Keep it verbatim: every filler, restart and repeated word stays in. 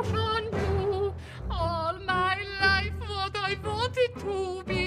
crush on you. All my life what I wanted to be